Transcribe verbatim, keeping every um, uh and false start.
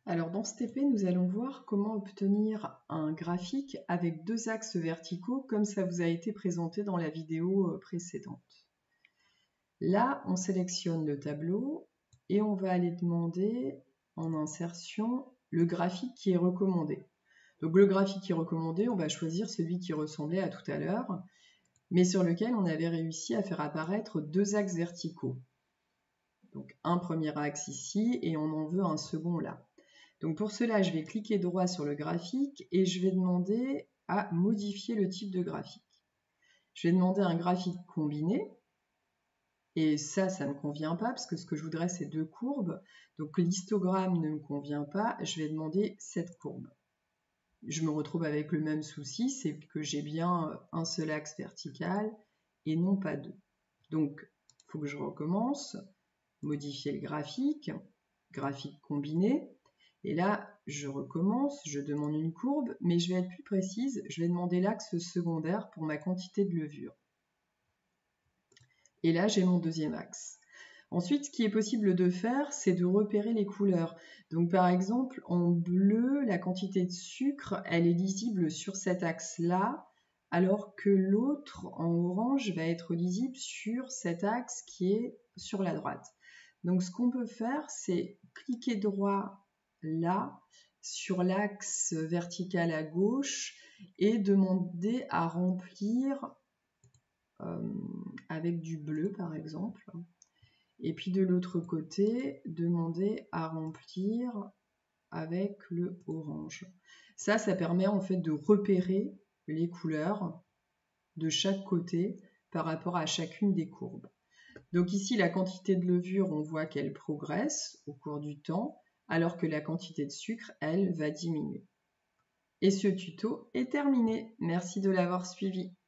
Alors dans ce T P, nous allons voir comment obtenir un graphique avec deux axes verticaux comme ça vous a été présenté dans la vidéo précédente. Là, on sélectionne le tableau et on va aller demander en insertion le graphique qui est recommandé. Donc le graphique qui est recommandé, on va choisir celui qui ressemblait à tout à l'heure, mais sur lequel on avait réussi à faire apparaître deux axes verticaux. Donc un premier axe ici et on en veut un second là. Donc pour cela, je vais cliquer droit sur le graphique et je vais demander à modifier le type de graphique. Je vais demander un graphique combiné. Et ça, ça ne me convient pas parce que ce que je voudrais, c'est deux courbes. Donc l'histogramme ne me convient pas. Je vais demander cette courbe. Je me retrouve avec le même souci, c'est que j'ai bien un seul axe vertical et non pas deux. Donc, il faut que je recommence. Modifier le graphique. Graphique combiné. Et là, je recommence, je demande une courbe, mais je vais être plus précise, je vais demander l'axe secondaire pour ma quantité de levure. Et là, j'ai mon deuxième axe. Ensuite, ce qui est possible de faire, c'est de repérer les couleurs. Donc par exemple, en bleu, la quantité de sucre, elle est lisible sur cet axe-là, alors que l'autre, en orange, va être lisible sur cet axe qui est sur la droite. Donc ce qu'on peut faire, c'est cliquer droit là, sur l'axe vertical à gauche, et demander à remplir euh, avec du bleu par exemple. Et puis de l'autre côté, demander à remplir avec le orange. Ça, ça permet en fait de repérer les couleurs de chaque côté par rapport à chacune des courbes. Donc ici, la quantité de levure, on voit qu'elle progresse au cours du temps, alors que la quantité de sucre, elle, va diminuer. Et ce tuto est terminé. Merci de l'avoir suivi.